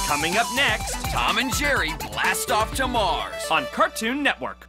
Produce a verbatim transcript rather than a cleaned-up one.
Coming up next, Tom and Jerry blast off to Mars on Cartoon Network.